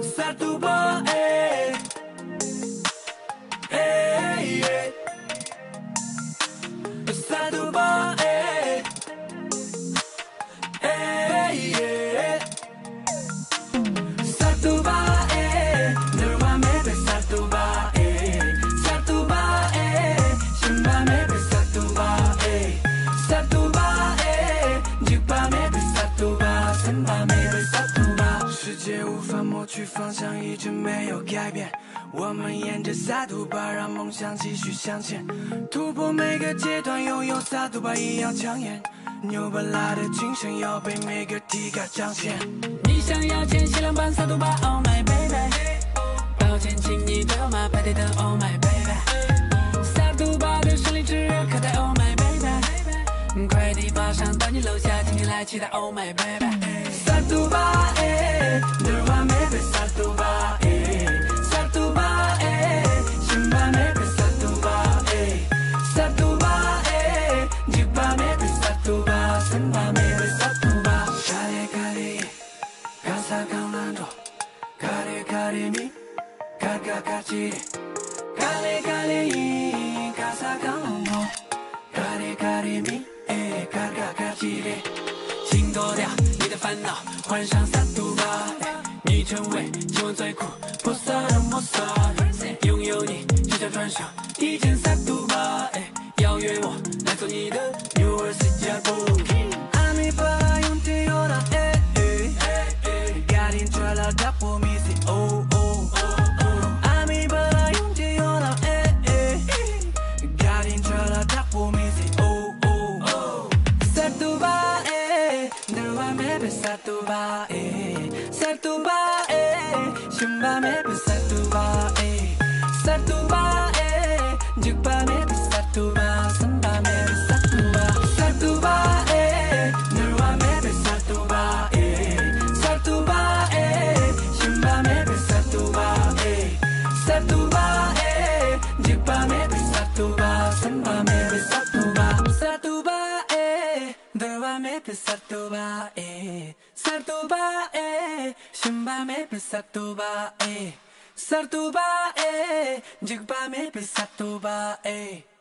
satu bae satu bae satu bae 너와 매일 satu bae satu bae 신밤에 satu bae satu bae 늦밤에 satu bae深밤에 satu bae世界无法抹去方向一直没有改变我们沿着萨图巴让梦想继续向前突破每个阶段拥有萨图巴一样抢眼牛巴拉的精神要被每个体感彰显你想要前限量版萨图巴 Oh my baby 抱歉请你的马排队等 Oh my baby 萨图巴的胜利之日可待 Oh my baby 快递马上到你楼下请你来期待 Oh my baby 萨图巴널完美被萨图巴萨图巴신밤에萨图巴萨图巴늦밤에萨图巴深밤에萨图巴가리가리 가사 강난도 가리가리미 가가가지 가리가리 가사 강난도 가리가리미 가가가지请脱掉你的烦恼换上萨图巴你成为今晚最酷破色的魔法拥有你就像穿上一件萨图巴邀约我来做你的牛儿私家布아니 바라 용태요라 가린 쫄라 답보 미시 oh oh 아니 바라 용태요라 가린 쫄라 답보 미시 oh oh萨图巴널 완벽해萨图巴萨图巴신밤에萨图巴萨图巴늦밤에萨图巴深밤에萨图巴萨图巴널 완벽해萨图巴萨图巴신밤에萨图巴萨图巴늦밤에萨图巴深밤에萨图巴萨图巴널 완벽해萨图巴萨图巴신밤에萨图巴萨图巴늦밤에萨图巴